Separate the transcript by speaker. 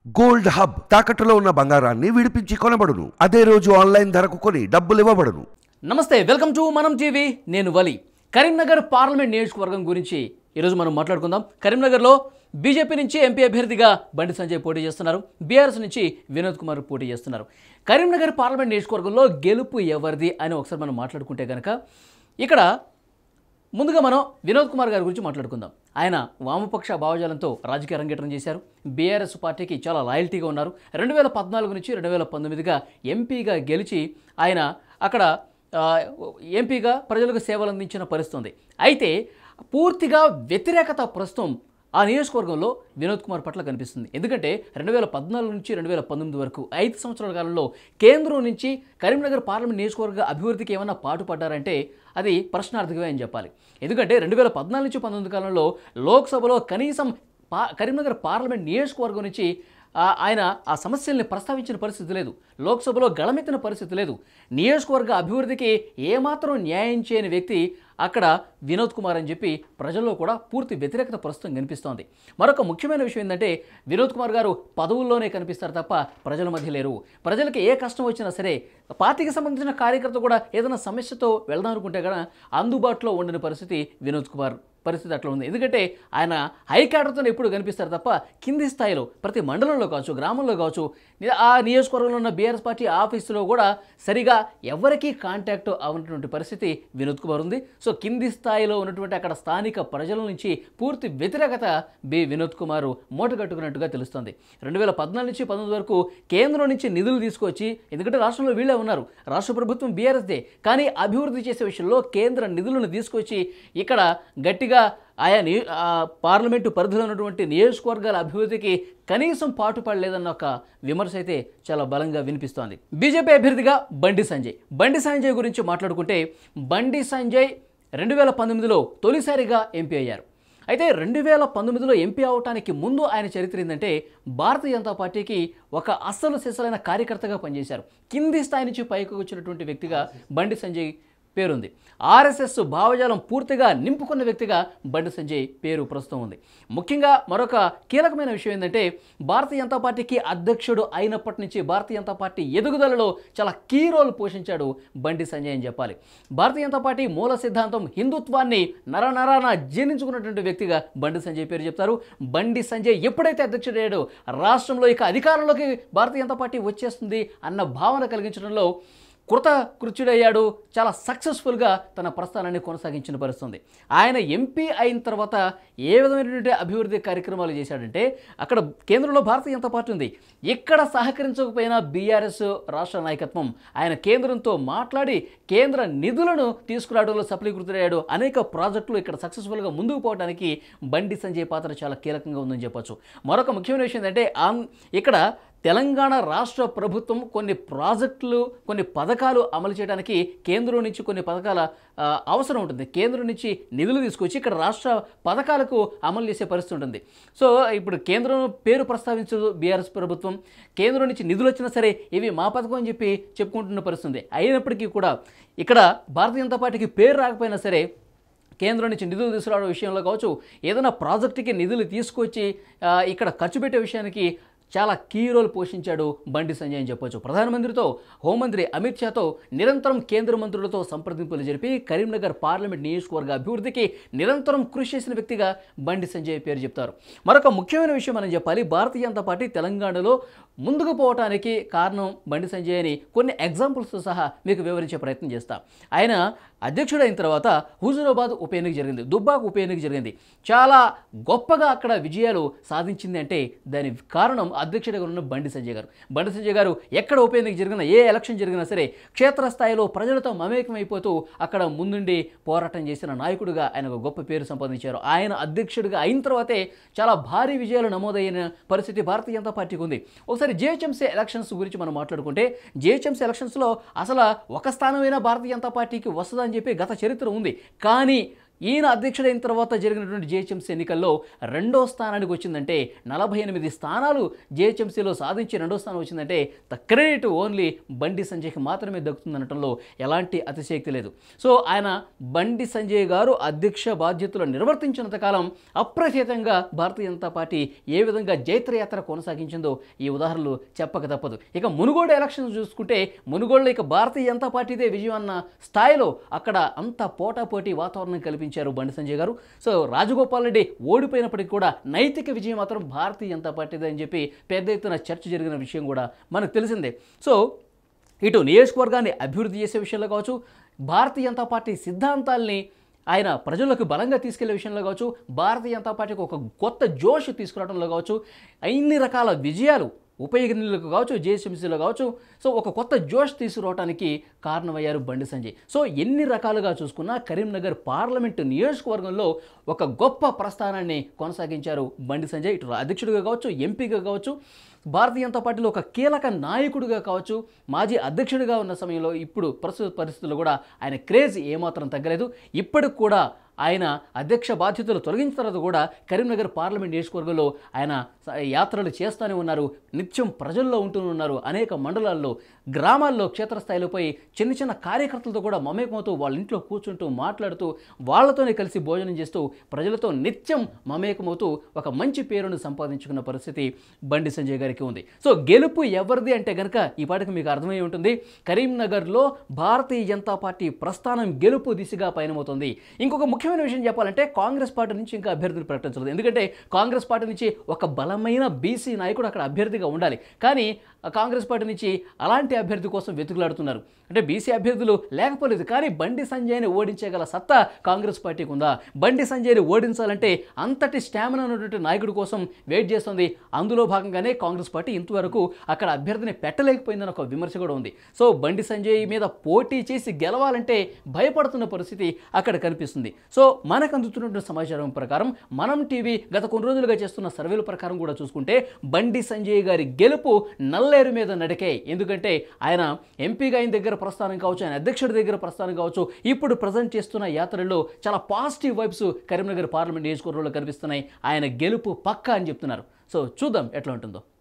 Speaker 1: Gold hub తాకట్టులో ఉన్న బంగారాన్ని విడిపించి కొనబడును. అదే రోజు ఆన్లైన్ ధరకు కొని డబ్బులు ఇవ్వబడును.
Speaker 2: నమస్తే, వెల్కమ్ టు మనం టీవీ. నేను వలి. కరీంనగర్ పార్లమెంట్ నియోజకవర్గం గురించి ఈరోజు మనం మాట్లాడుకుందాం. కరీంనగర్లో బీజేపీ నుంచి ఎంపీ అభ్యర్థిగా బండి సంజయ్ పోటీ చేస్తున్నారు. బీఆర్ఎస్ నుంచి వినోద్ కుమార్ పోటీ చేస్తున్నారు. కరీంనగర్ పార్లమెంట్ నియోజకవర్గంలో గెలుపు ఎవరిది అని ఒకసారి మనం మాట్లాడుకుంటే కనుక ఇక్కడ ముందుగా మనం వినోద్ కుమార్ గారి గురించి మాట్లాడుకుందాం. ఆయన వామపక్ష భావజాలంతో రాజకీయ అరంగేట్రం చేశారు. బీఆర్ఎస్ పార్టీకి చాలా లాయల్టీగా ఉన్నారు. 2014 నుంచి 2019గా ఎంపీగా గెలిచి ఆయన అక్కడ ఎంపీగా ప్రజలకు సేవలు అందించిన పరిస్థితి ఉంది. అయితే పూర్తిగా వ్యతిరేకత ప్రస్తుతం ఆ నియోజకవర్గంలో వినోద్ కుమార్ పట్ల కనిపిస్తుంది. ఎందుకంటే 2014 నుంచి 2019 వరకు 5 సంవత్సరాల కాలంలో కేంద్రం నుంచి కరీంనగర్ పార్లమెంట్ నియోజకవర్గ అభివృద్ధికి ఏమైనా పాటుపడ్డారంటే అది ప్రశ్నార్థకమే అని చెప్పాలి. ఎందుకంటే 2014 నుంచి 2019 కాలంలో లోక్సభలో కనీసం కరీంనగర్ పార్లమెంట్ నియోజకవర్గం నుంచి ఆయన ఆ సమస్యల్ని ప్రస్తావించిన పరిస్థితి లేదు. లోక్సభలో గళమెత్తిన పరిస్థితి లేదు. నియోజకవర్గ అభివృద్ధికి ఏమాత్రం న్యాయం చేయని వ్యక్తి అక్కడ వినోద్ కుమార్ అని చెప్పి ప్రజల్లో కూడా పూర్తి వ్యతిరేకత ప్రస్తుతం కనిపిస్తోంది. మరొక ముఖ్యమైన విషయం ఏంటంటే వినోద్ కుమార్ గారు పదవుల్లోనే కనిపిస్తారు తప్ప ప్రజల మధ్య లేరు. ప్రజలకు ఏ కష్టం వచ్చినా సరే పార్టీకి సంబంధించిన కార్యకర్త కూడా ఏదైనా సమస్యతో వెళ్దాం అనుకుంటే కూడా అందుబాటులో ఉండని పరిస్థితి వినోద్ కుమార్ పరిస్థితి అట్లా ఉంది. ఎందుకంటే ఆయన హైకాడర్తో ఎప్పుడు కనిపిస్తారు తప్ప కింది స్థాయిలో ప్రతి మండలంలో కావచ్చు, గ్రామంలో కావచ్చు, ఆ నియోజకవర్గంలో ఉన్న బీఆర్ఎస్ పార్టీ ఆఫీసులో కూడా సరిగా ఎవరికీ కాంటాక్ట్ అవ్వనటువంటి పరిస్థితి వినోద్ కుమార్ ఉంది. సో కింది స్థాయిలో ఉన్నటువంటి అక్కడ స్థానిక ప్రజల నుంచి పూర్తి వ్యతిరేకత వినోద్ కుమార్ మూటగట్టుకున్నట్టుగా తెలుస్తుంది. 2014 నుంచి 2019 వరకు కేంద్రం నుంచి నిధులు తీసుకొచ్చి, ఎందుకంటే రాష్ట్రంలో వీళ్ళే ఉన్నారు, రాష్ట్ర ప్రభుత్వం బీఆర్ఎస్దే, కానీ అభివృద్ధి చేసే విషయంలో కేంద్ర నిధులను తీసుకొచ్చి ఇక్కడ గట్టిగా ఆయా పార్లమెంటు పరిధిలో ఉన్నటువంటి నియోజకవర్గాల అభివృద్ధికి కనీసం పాటుపడలేదన్న ఒక విమర్శ అయితే చాలా బలంగా వినిపిస్తోంది. బీజేపీ అభ్యర్థిగా బండి సంజయ్ గురించి మాట్లాడుకుంటే బండి సంజయ్ 2019లో తొలిసారిగా ఎంపీ అయ్యారు. అయితే 2019లో ఎంపీ అవటానికి ముందు ఆయన చరిత్ర ఏంటంటే భారతీయ జనతా పార్టీకి ఒక అస్సలు సిసలైన కార్యకర్తగా పనిచేశారు. కింది స్థాయి నుంచి పైకి వచ్చినటువంటి వ్యక్తిగా బండి సంజయ్ పేరుంది. ఆర్ఎస్ఎస్ భావజాలం పూర్తిగా నింపుకున్న వ్యక్తిగా బండి సంజయ్ పేరు ప్రస్తుతం ఉంది. ముఖ్యంగా మరొక కీలకమైన విషయం ఏంటంటే భారతీయ జనతా పార్టీకి అధ్యక్షుడు అయినప్పటి నుంచి భారతీయ జనతా పార్టీ ఎదుగుదలలో చాలా కీ రోల్ పోషించాడు బండి సంజయ్ అని చెప్పాలి. భారతీయ జనతా పార్టీ మూల సిద్ధాంతం హిందుత్వాన్ని నరనరాన జీర్ణించుకున్నటువంటి వ్యక్తిగా బండి సంజయ్ పేరు చెప్తారు. బండి సంజయ్ ఎప్పుడైతే అధ్యక్షుడయ్యాడో రాష్ట్రంలో ఇక అధికారంలోకి భారతీయ జనతా పార్టీ వచ్చేస్తుంది అన్న భావన కలిగించడంలో కృతకృత్యుడయ్యాడు. చాలా సక్సెస్ఫుల్గా తన ప్రస్థానాన్ని కొనసాగించిన పరిస్థితుంది. ఆయన ఎంపీ అయిన తర్వాత ఏ విధమైనటువంటి అభివృద్ధి కార్యక్రమాలు చేశాడంటే అక్కడ కేంద్రంలో భారతీయ జనతా పార్టీ ఉంది, ఇక్కడ సహకరించకపోయినా బీఆర్ఎస్ రాష్ట్ర నాయకత్వం ఆయన కేంద్రంతో మాట్లాడి కేంద్ర నిధులను తీసుకురావడంలో సఫలీకృతుడయ్యాడు. అనేక ప్రాజెక్టులు ఇక్కడ సక్సెస్ఫుల్గా ముందుకు పోవడానికి బండి సంజయ్ పాత్ర చాలా కీలకంగా ఉందని చెప్పొచ్చు. మరొక ముఖ్యమైన విషయం ఏంటంటే ఇక్కడ తెలంగాణ రాష్ట్ర ప్రభుత్వం కొన్ని ప్రాజెక్టులు, కొన్ని పథకాలు అమలు చేయడానికి కేంద్రం నుంచి కొన్ని పథకాల అవసరం ఉంటుంది. కేంద్రం నుంచి నిధులు తీసుకొచ్చి ఇక్కడ రాష్ట్ర పథకాలకు అమలు చేసే పరిస్థితి ఉంటుంది. సో ఇప్పుడు కేంద్రం పేరు ప్రస్తావించదు బీఆర్ఎస్ ప్రభుత్వం. కేంద్రం నుంచి నిధులు వచ్చినా సరే ఇవి మా పథకం అని చెప్పి చెప్పుకుంటున్న పరిస్థితి. అయినప్పటికీ కూడా ఇక్కడ భారతీయ జనతా పార్టీకి పేరు రాకపోయినా సరే కేంద్రం నుంచి నిధులు తీసుకురావడం విషయంలో కావచ్చు, ఏదైనా ప్రాజెక్టుకి నిధులు తీసుకొచ్చి ఇక్కడ ఖర్చు పెట్టే విషయానికి చాలా కీ రోల్ పోషించాడు బండి సంజయ్ అని చెప్పొచ్చు. ప్రధానమంత్రితో, హోంమంత్రి అమిత్ షాతో నిరంతరం కేంద్ర మంత్రులతో సంప్రదింపులు జరిపి కరీంనగర్ పార్లమెంట్ నియోజకవర్గ అభివృద్ధికి నిరంతరం కృషి చేసిన వ్యక్తిగా బండి సంజయ్ పేరు చెప్తారు. మరొక ముఖ్యమైన విషయం మనం చెప్పాలి, భారతీయ జనతా పార్టీ తెలంగాణలో ముందుకు పోవటానికి కారణం బండి సంజయ్ అని కొన్ని ఎగ్జాంపుల్స్తో సహా మీకు వివరించే ప్రయత్నం చేస్తా. ఆయన అధ్యక్షుడైన తర్వాత హుజూరాబాద్ ఉప ఎన్నిక జరిగింది, దుబ్బాక ఉప ఎన్నిక జరిగింది. చాలా గొప్పగా అక్కడ విజయాలు సాధించింది అంటే దాని కారణం అధ్యక్షుడిగా ఉన్న బండి సంజయ్ గారు. బండి సంజయ్ గారు ఎక్కడ ఉప ఎన్నిక జరిగినా, ఏ ఎలక్షన్ జరిగినా సరే క్షేత్రస్థాయిలో ప్రజలతో మమేకమైపోతూ అక్కడ ముందుండి పోరాటం చేసిన నాయకుడిగా ఆయన ఒక గొప్ప పేరు సంపాదించారు. ఆయన అధ్యక్షుడిగా అయిన తర్వాతే చాలా భారీ విజయాలు నమోదైన పరిస్థితి భారతీయ జనతా పార్టీకి ఉంది. ఒకసారి జిహెచ్ఎంసీ ఎలక్షన్స్ గురించి మనం మాట్లాడుకుంటే జిహెచ్ఎంసీ ఎలక్షన్స్లో అసలు ఒక స్థానమైనా భారతీయ జనతా పార్టీకి వస్తుందని చెప్పి గత చరిత్ర ఉంది. కానీ ఈయన అధ్యక్షుడైన తర్వాత జరిగినటువంటి జీహెచ్ఎంసీ ఎన్నికల్లో రెండో స్థానానికి వచ్చిందంటే 48 స్థానాలు జీహెచ్ఎంసీలో సాధించి రెండో స్థానం వచ్చిందంటే ద క్రెడిట్ ఓన్లీ బండి సంజయ్కి మాత్రమే దక్కుతుందనటంలో ఎలాంటి అతిశయోక్తి లేదు. సో ఆయన బండి సంజయ్ గారు అధ్యక్ష బాధ్యతలు నిర్వర్తించినంత కాలం అప్రచేతంగా భారతీయ జనతా పార్టీ ఏ విధంగా జైత్రయాత్ర కొనసాగించిందో ఈ ఉదాహరణలు చెప్పక తప్పదు. ఇక మునుగోడు ఎలక్షన్ చూసుకుంటే మునుగోడులో ఇక భారతీయ జనతా పార్టీదే విజయం అన్న స్థాయిలో అక్కడ అంత పోటాపోటీ వాతావరణం కల్పించారు బండి సంజయ్ గారు. సో రాజగోపాల్ రెడ్డి ఓడిపోయినప్పటికీ కూడా నైతిక విజయం మాత్రం భారతీయ జనతా పార్టీదే అని చెప్పి పెద్ద ఎత్తున చర్చ జరిగిన విషయం కూడా మనకు తెలిసిందే. సో ఇటు నియోజకవర్గాన్ని అభివృద్ధి చేసే విషయంలో కావచ్చు, భారతీయ జనతా పార్టీ సిద్ధాంతాల్ని ఆయన ప్రజలకు బలంగా తీసుకెళ్లే విషయంలో కావచ్చు, భారతీయ జనతా పార్టీకి ఒక కొత్త జోష్ తీసుకురావడంలో కావచ్చు, అన్ని రకాల విజయాలు ఉప ఎన్నికలకు కావచ్చు, జేఎస్ఎంసీలో కావచ్చు, సో ఒక కొత్త జోష్ తీసుకురావడానికి కారణమయ్యారు బండి సంజయ్. సో ఎన్ని రకాలుగా చూసుకున్నా కరీంనగర్ పార్లమెంటు నియోజకవర్గంలో ఒక గొప్ప ప్రస్థానాన్ని కొనసాగించారు బండి సంజయ్. ఇటు అధ్యక్షుడిగా కావచ్చు, ఎంపీగా కావచ్చు, భారతీయ జనతా పార్టీలో ఒక కీలక నాయకుడిగా కావచ్చు, మాజీ అధ్యక్షుడిగా ఉన్న సమయంలో ఇప్పుడు ప్రస్తుత పరిస్థితుల్లో కూడా ఆయన క్రేజ్ ఏమాత్రం తగ్గలేదు. ఇప్పటికి కూడా ఆయన అధ్యక్ష బాధ్యతలు తొలగించిన తర్వాత కూడా కరీంనగర్ పార్లమెంట్ నియోజకవర్గంలో ఆయన యాత్రలు చేస్తూనే ఉన్నారు, నిత్యం ప్రజల్లో ఉంటూ ఉన్నారు. అనేక మండలాల్లో, గ్రామాల్లో క్షేత్రస్థాయిలో పోయి చిన్న చిన్న కార్యకర్తలతో కూడా మమేకమవుతూ వాళ్ళ ఇంట్లో కూర్చుంటూ మాట్లాడుతూ వాళ్ళతోనే కలిసి భోజనం చేస్తూ ప్రజలతో నిత్యం మమేకమవుతూ ఒక మంచి పేరును సంపాదించుకున్న పరిస్థితి బండి సంజయ్ గారికి ఉంది. సో గెలుపు ఎవరిది అంటే కనుక ఈ పాటికి మీకు అర్థమై ఉంటుంది, కరీంనగర్లో భారతీయ జనతా పార్టీ ప్రస్థానం గెలుపు దిశగా పయనమవుతుంది. ఇంకొక ముఖ్యమైన విషయం చెప్పాలంటే కాంగ్రెస్ పార్టీ నుంచి ఇంకా అభ్యర్థిని ప్రకటించలేదు. ఎందుకంటే కాంగ్రెస్ పార్టీ నుంచి ఒక బలమైన బీసీ నాయకుడు అక్కడ అభ్యర్థిగా ఉండాలి. కానీ కాంగ్రెస్ పార్టీ నుంచి అలాంటి అభ్యర్థి కోసం వెతుకులాడుతున్నారు. అంటే బీసీ అభ్యర్థులు లేకపోలేదు, కానీ బండి సంజయ్ని ఓడించగల సత్తా కాంగ్రెస్ పార్టీకి ఉందా? బండి సంజయ్ని ఓడించాలంటే అంతటి స్టామినా ఉన్నటువంటి నాయకుడి కోసం వెయిట్ చేస్తుంది. అందులో భాగంగానే కాంగ్రెస్ పార్టీ ఇంతవరకు అక్కడ అభ్యర్థిని పెట్టలేకపోయిందని ఒక విమర్శ కూడా ఉంది. సో బండి సంజయ్ మీద పోటీ చేసి గెలవాలంటే భయపడుతున్న పరిస్థితి అక్కడ కనిపిస్తుంది. సో మనకు అందుతున్నటువంటి సమాచారం ప్రకారం మనం టీవీ గత కొన్ని రోజులుగా చేస్తున్న సర్వేల ప్రకారం కూడా చూసుకుంటే బండి సంజయ్ గారి గెలుపు నల్లేరు మీద నడికే. ఎందుకంటే ఆయన ఎంపీగా ఆయన దగ్గర ప్రస్థానం కావచ్చు, ఆయన అధ్యక్షుడి దగ్గర ప్రస్థానం కావచ్చు, ఇప్పుడు ప్రజెంట్ చేస్తున్న యాత్రల్లో చాలా పాజిటివ్ వైబ్స్ కరీంనగర్ పార్లమెంట్ నియోజకవర్గంలో కనిపిస్తున్నాయి. ఆయన గెలుపు పక్కా అని చెప్తున్నారు. సో చూద్దాం ఎట్లా ఉంటుందో.